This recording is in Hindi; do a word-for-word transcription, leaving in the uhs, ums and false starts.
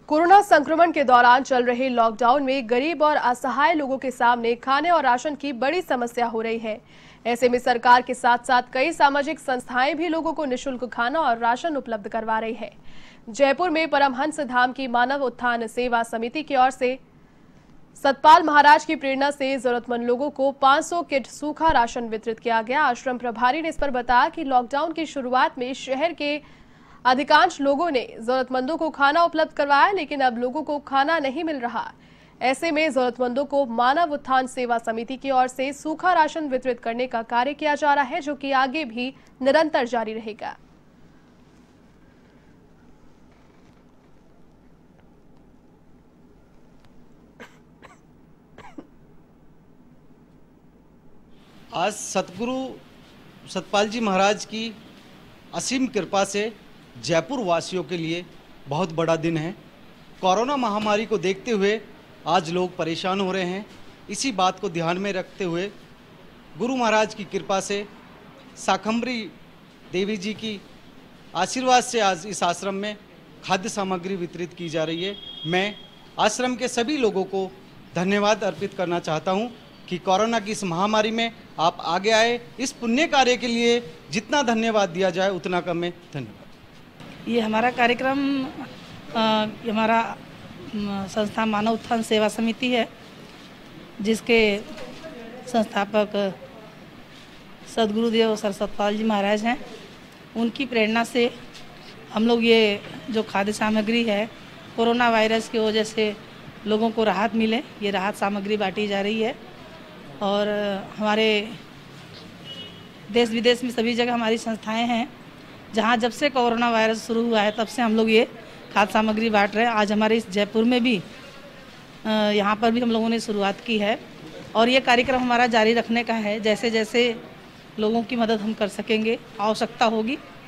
कोरोना संक्रमण के दौरान चल रहे लॉकडाउन में गरीब और असहाय लोगों के सामने खाने और राशन की बड़ी समस्या हो रही है। ऐसे में सरकार के साथ साथ कई सामाजिक संस्थाएं भी लोगों को निःशुल्क खाना और राशन उपलब्ध करवा रही है। जयपुर में परमहंस धाम की मानव उत्थान सेवा समिति की ओर से सतपाल महाराज की प्रेरणा से जरूरतमंद लोगों को पाँच सौ किट सूखा राशन वितरित किया गया। आश्रम प्रभारी ने इस पर बताया कि लॉकडाउन की शुरुआत में शहर के अधिकांश लोगों ने जरूरतमंदों को खाना उपलब्ध करवाया, लेकिन अब लोगों को खाना नहीं मिल रहा। ऐसे में जरूरतमंदों को मानव उत्थान सेवा समिति की ओर से सूखा राशन वितरित करने का कार्य किया जा रहा है, जो कि आगे भी निरंतर जारी रहेगा। आज सतगुरु सतपाल जी महाराज की असीम कृपा से जयपुर वासियों के लिए बहुत बड़ा दिन है। कोरोना महामारी को देखते हुए आज लोग परेशान हो रहे हैं। इसी बात को ध्यान में रखते हुए गुरु महाराज की कृपा से शाकंभरी देवी जी की आशीर्वाद से आज इस आश्रम में खाद्य सामग्री वितरित की जा रही है। मैं आश्रम के सभी लोगों को धन्यवाद अर्पित करना चाहता हूं कि कोरोना की इस महामारी में आप आगे आए। इस पुण्य कार्य के लिए जितना धन्यवाद दिया जाए उतना कम है। धन्यवाद। ये हमारा कार्यक्रम आ, हमारा संस्था मानव उत्थान सेवा समिति है, जिसके संस्थापक सदगुरुदेव सर सतपाल जी महाराज हैं। उनकी प्रेरणा से हम लोग ये जो खाद्य सामग्री है, कोरोना वायरस की वजह से लोगों को राहत मिले, ये राहत सामग्री बांटी जा रही है। और हमारे देश विदेश में सभी जगह हमारी संस्थाएं हैं। जहां जब से कोरोना वायरस शुरू हुआ है तब से हम लोग ये खाद्य सामग्री बांट रहे हैं। आज हमारे इस जयपुर में भी यहाँ पर भी हम लोगों ने शुरुआत की है और ये कार्यक्रम हमारा जारी रखने का है। जैसे जैसे लोगों की मदद हम कर सकेंगे, आवश्यकता होगी